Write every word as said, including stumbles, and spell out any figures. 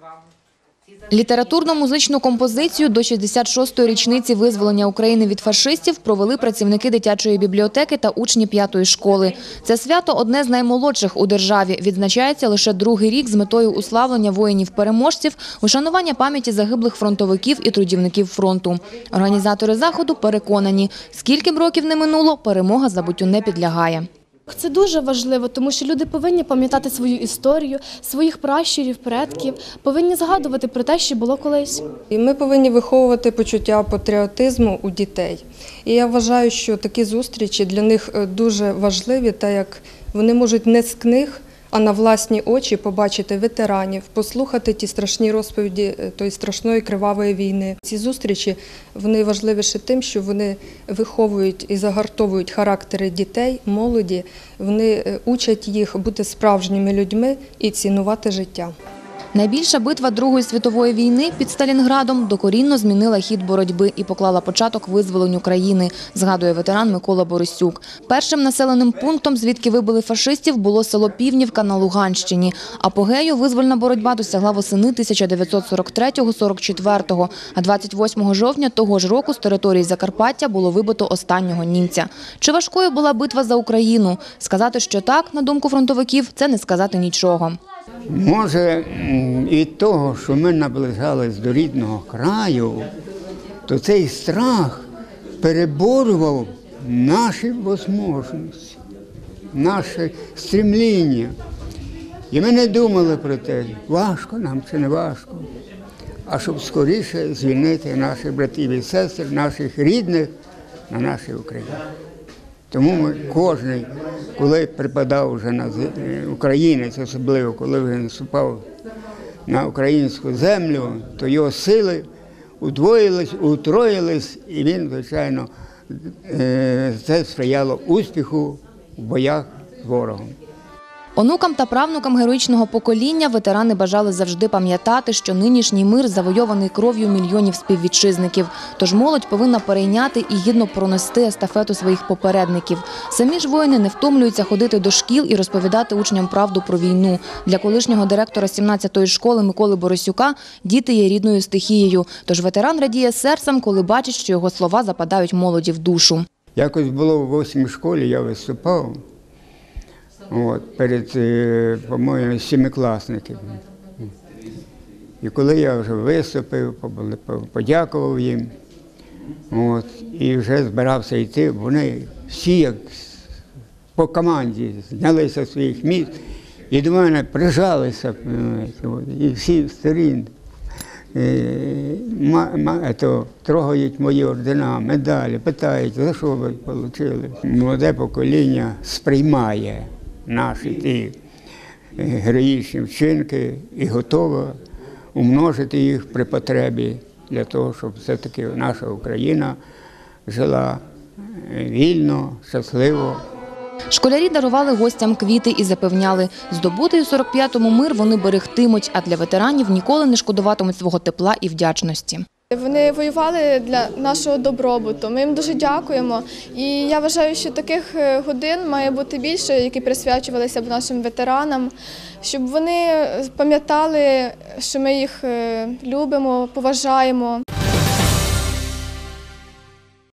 Літературно-музичну композицію до шістдесят шостої річниці визволення України від фашистів провели працівники дитячої бібліотеки та учні п'ятої школи. Це свято одне з наймолодших у державі. Відзначається лише другий рік з метою уславлення воїнів-переможців, ушанування пам'яті загиблих фронтовиків і трудівників фронту. Організатори заходу переконані, скільки б років не минуло, перемога забуттю не підлягає. Це дуже важливо, тому що люди повинні пам'ятати свою історію, своїх пращурів, предків, повинні згадувати про те, що було колись. І ми повинні виховувати почуття патріотизму у дітей. І я вважаю, що такі зустрічі для них дуже важливі, так як вони можуть не з книг, а на власні очі побачити ветеранів, послухати ті страшні розповіді тої страшної кривавої війни. Ці зустрічі, вони важливіші тим, що вони виховують і загартовують характери дітей, молоді, вони учать їх бути справжніми людьми і цінувати життя. Найбільша битва Другої світової війни під Сталінградом докорінно змінила хід боротьби і поклала початок визволенню країни, згадує ветеран Микола Борисюк. Першим населеним пунктом, звідки вибили фашистів, було село Півнівка на Луганщині. Апогею визвольна боротьба досягла восени тисяча дев'ятсот сорок третього - сорок четвертого, а двадцять восьмого жовтня того ж року з території Закарпаття було вибито останнього німця. Чи важкою була битва за Україну? Сказати, що так, на думку фронтовиків, це не сказати нічого. Може, від того, що ми наближались до рідного краю, то цей страх переборював наші можливості, наше стремління. І ми не думали про те, важко нам чи не важко, а щоб скоріше звільнити наших братів і сестер, наших рідних на нашій Україні. Тому ми кожен, коли припадав вже на українець, особливо коли вже наступав на українську землю, то його сили удвоїлись, утроїлись, і він, звичайно, це сприяло успіху в боях з ворогом. Онукам та правнукам героїчного покоління ветерани бажали завжди пам'ятати, що нинішній мир завойований кров'ю мільйонів співвітчизників. Тож молодь повинна перейняти і гідно пронести естафету своїх попередників. Самі ж воїни не втомлюються ходити до шкіл і розповідати учням правду про війну. Для колишнього директора сімнадцятої школи Миколи Борисюка діти є рідною стихією. Тож ветеран радіє серцем, коли бачить, що його слова западають молоді в душу. Якось було в восьмій школі, я виступав. От, перед, по-моєму, семикласниками. І коли я вже виступив, подякував їм, от, і вже збирався йти, вони всі, як по команді, знялися з своїх місць і до мене прижалися, і всі сторін трогають мої ордена, медалі, питають, за що ви отримали. Молоде покоління сприймає наші ті героїчні вчинки і готова умножити їх при потребі для того, щоб все-таки наша Україна жила вільно, щасливо. Школярі дарували гостям квіти і запевняли, здобутий у сорок п'ятому мир вони берегтимуть, а для ветеранів ніколи не шкодуватимуть свого тепла і вдячності. Вони воювали для нашого добробуту, ми їм дуже дякуємо. І я вважаю, що таких годин має бути більше, які присвячувалися б нашим ветеранам, щоб вони пам'ятали, що ми їх любимо, поважаємо.